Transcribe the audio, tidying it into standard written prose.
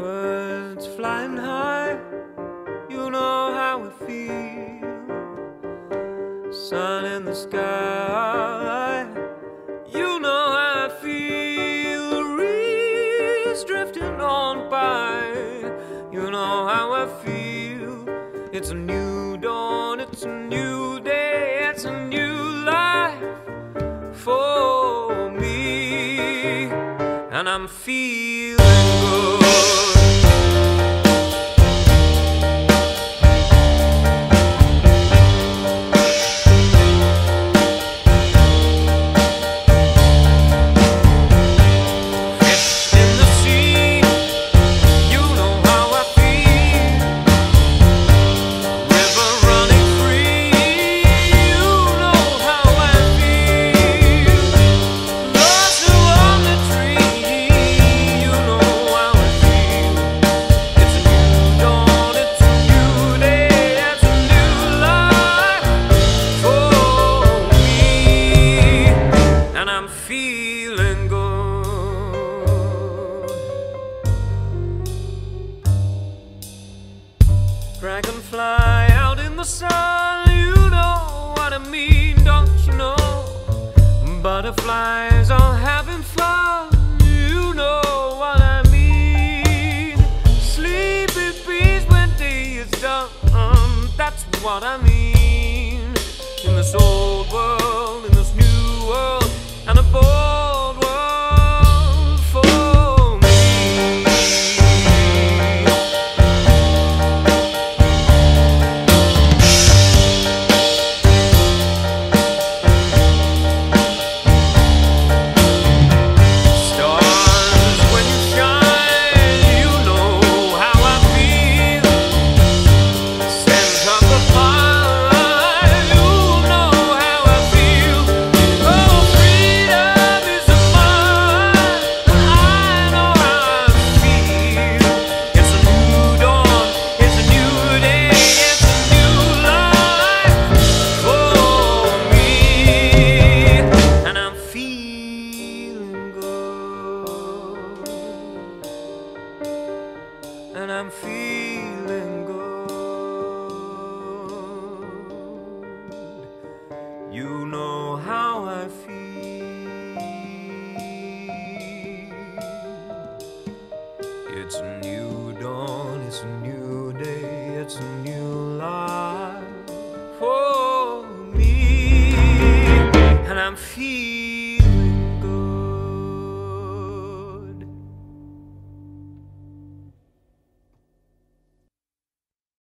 birds flying high, you know how I feel. Sun in the sky, you know how I feel. The breeze drifting on by, you know how I feel. It's a new dawn, it's a new day, it's a new life for me, and I'm feeling good. Dragonfly out in the sun, you know what I mean, don't you know? Butterflies are having fun, you know what I mean. Sleepy bees when day is done, that's what I mean. In this old world, in this new world, and a bold world for me. And I'm feeling good. You know how I feel. It's a new dawn, it's a new day, it's a new life for me. And I'm feeling